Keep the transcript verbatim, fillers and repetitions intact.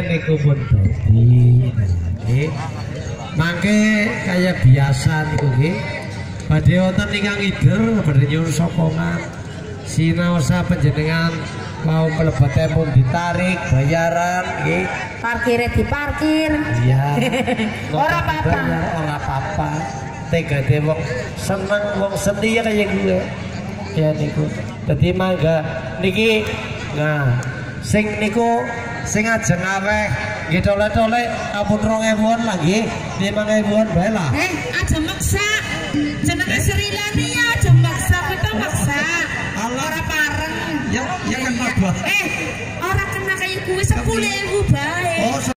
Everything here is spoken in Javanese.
niku pun dadi nggih. Mangke kaya biasa niku nggih. Badhe wonten ingkang ngider badhe nyuwun sokongan. Sinaosa panjenengan mau mlebete pun ditarik bayaran nggih. Parkire diparkir. Iya. Ora apa-apa. Ora apa-apa. Tegane wong seneng wong seni kaya gue. Ya niku. Dadi mangga niki nah sing niku sing ajeng aweh nggih tole-tole ampun rong ewuan lah nggih. lima ewuan bae lah. Eh, aja maksa. Jenenge Sri Lani ya aja maksa, kita maksa. Ora pareng. Ya ya kan Pak. Eh, ora kena kaya kuwi sepuluh ewu bae.